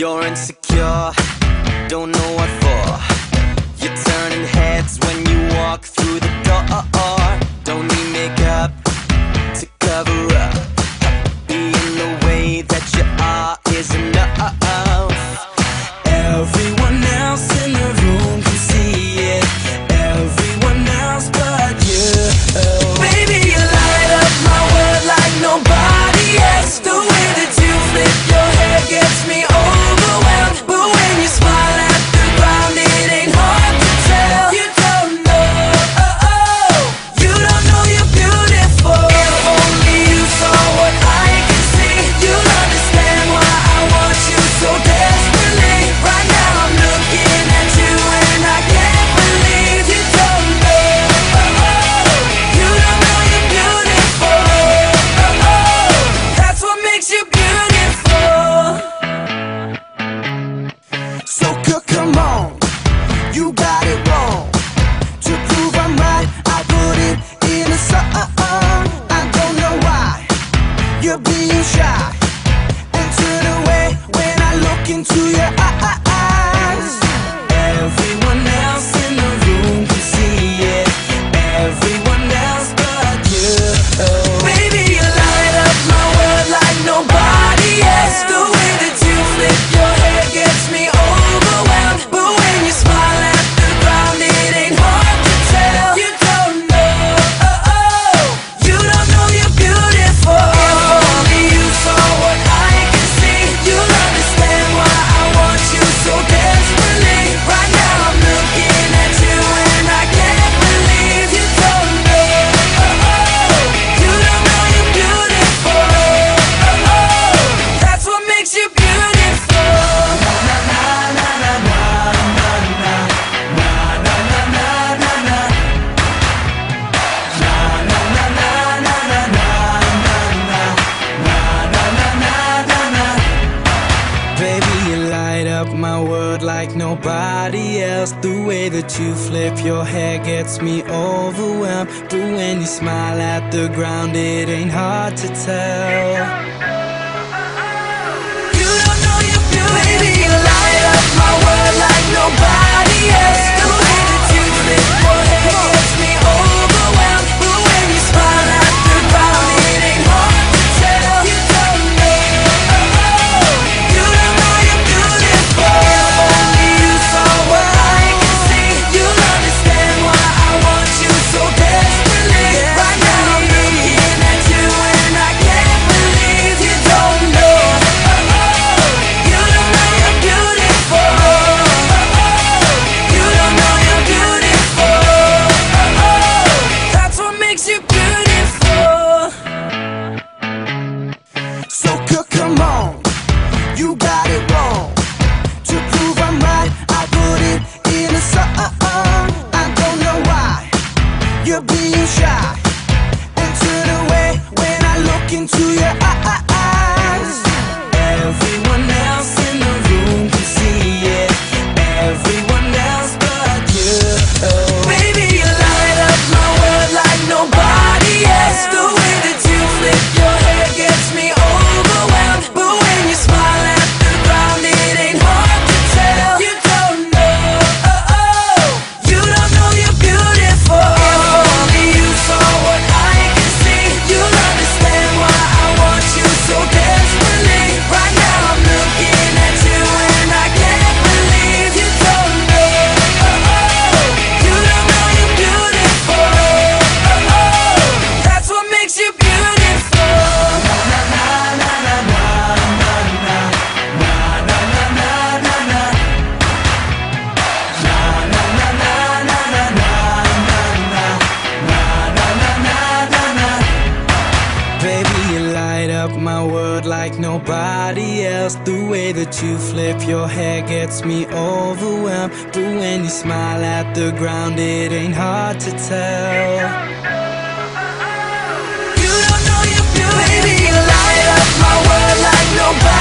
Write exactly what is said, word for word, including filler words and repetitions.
You're insecure, don't know what for. You're turning heads when you walk through the door. Don't need makeup to cover up. Being the way that you are is enough. Everyone else in the room can see it, everyone else but you. Baby, you light up my world like nobody else. The way that you flip your hair gets me overwhelmed. But when you smile at the ground, it ain't hard to tell. You don't know, oh, oh, you don't know you're beautiful. If only you saw what I can see, you'll understand why I want you so desperately. Right now I'm looking at you and I can't believe you don't know, oh, oh, you don't know you're beautiful, oh, oh, that's what makes you beautiful. So c- come on, you got it wrong. To prove I'm right, I put it in a song. I don't know why you're being shy and turn away when I look into your eyes. Everyone else in the room can see it, everyone else but you. Baby, you light up my world like nobody else. The way that you flip your hair gets me overwhelmed. But when you smile at the ground, it ain't hard to tell. You don't know, oh, oh, you don't know you're beautiful. If only you saw what I can see, you'll understand why I want you so desperately. Right now I'm looking at you and I can't believe you don't know, oh, oh, you don't know you're beautiful, oh, oh, that's what makes you beautiful. Baby, you light up my world like nobody else. The way that you flip your hair gets me overwhelmed. But when you smile at the ground, it ain't hard to tell. You don't know you're beautiful. Baby, you light up my world like nobody else. The way that you flip your hair gets me overwhelmed. But when you smile at the ground, it ain't hard to tell. You don't know, oh, oh, you don't know you're beautiful. If only you saw what I can see, you'll understand why I want you so desperately. Right now I'm looking at you and I can't believe you don't know, oh, oh, you don't know you're beautiful, oh, oh, you don't know you're beautiful, oh, oh, that's what makes you beautiful. So c- come on, you got it wrong. To prove I'm right, I put it in a song. I don't know why you're being shy and turn away when I look into your eyes. Everyone else in the room can see it, everyone else but you. Baby, you light up my world like nobody else. The way that you flip your hair gets me overwhelmed. But when you smile at the ground, it ain't hard to tell. You don't know, oh, oh, you don't know you're beautiful. If only you saw what I can see, you'll understand why I want you so desperately. Right now I'm looking at you and I can't believe you don't know, oh, oh, you don't know you're beautiful, oh, oh, that's what makes you beautiful. Baby, you light up my world like nobody else. The way that you flip your hair gets me overwhelmed. But when you smile at the ground, it ain't hard to tell. You don't know you're beautiful. Baby, you light up my world like nobody